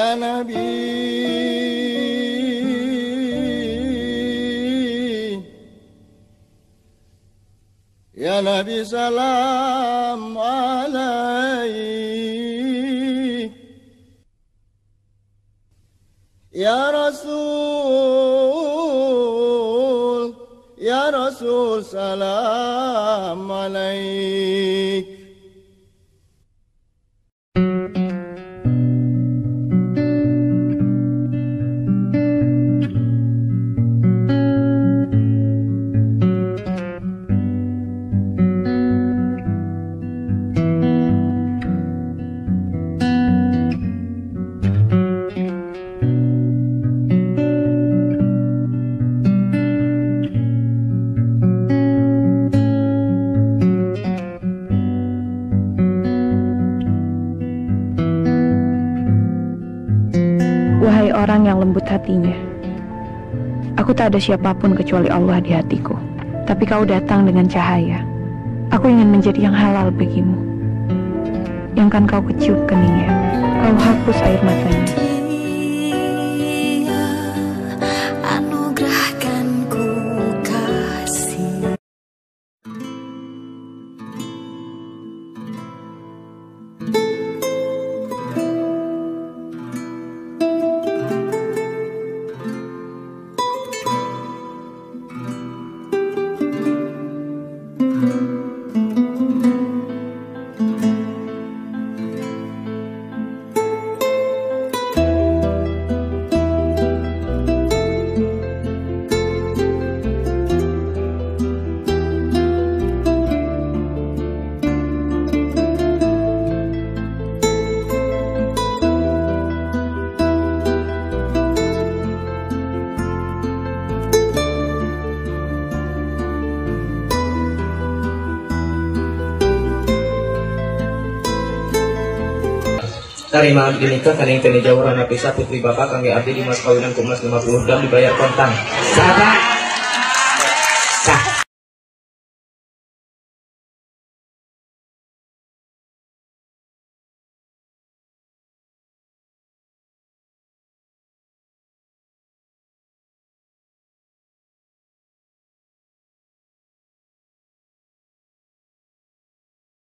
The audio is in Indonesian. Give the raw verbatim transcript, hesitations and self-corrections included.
Ya Nabi, Ya Nabi salam alaik. Ya Rasul, Ya Rasul salam alaik. Wahai orang yang lembut hatinya, aku tak ada siapapun kecuali Allah di hatiku. Tapi kau datang dengan cahaya. Aku ingin menjadi yang halal bagimu. Yang kan kau kecup keningnya, kau hapus air matanya. Terima dinikah kaning teni jawuran pisah putri bapak kangge abdi di mas kawinan kumas lima puluh jam dibayar kontan. Sahabat